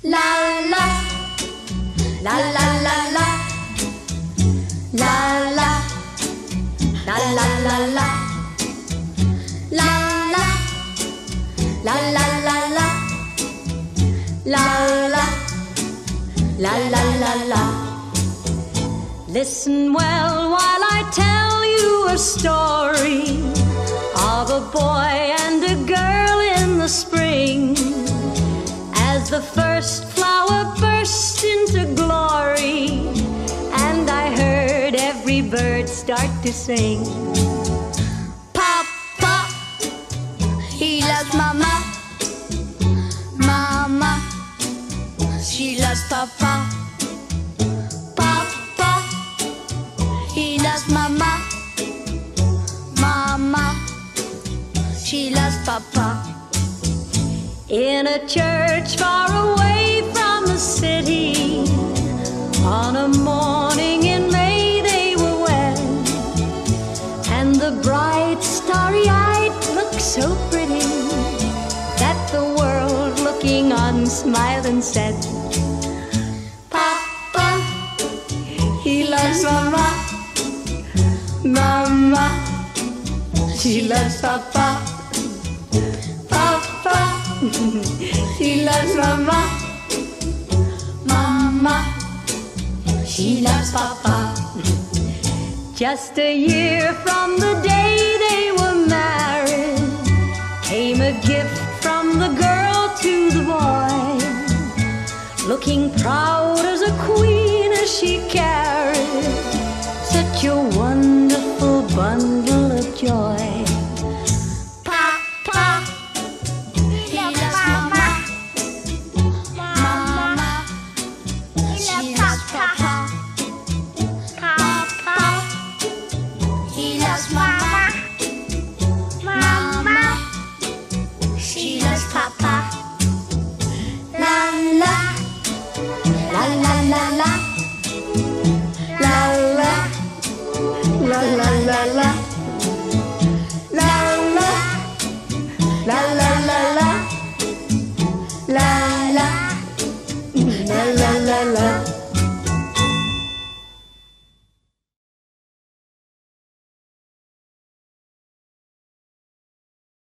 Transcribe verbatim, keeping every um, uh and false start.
La la, la la la la, la la, la la la la, la la, la la la la, la la, la la la la. Listen well while I tell you a story of a boy and a girl in the spring. As the first flower burst into glory, and I heard every bird start to sing. Papa, he loves Mama. Mama, she loves Papa. Papa, he loves Mama. Mama, she loves Papa. In a church far away from the city, on a morning in May they were wed, and the bride, starry-eyed, looked so pretty that the world looking on smiled and said, Papa, he loves Mama. Mama, she loves Papa. Papa, she loves Mama. Mama, she loves Papa. Just a year from the day they were married, came a gift from the girl to the boy, looking proud as a queen as she carried such a wonderful bundle of joy.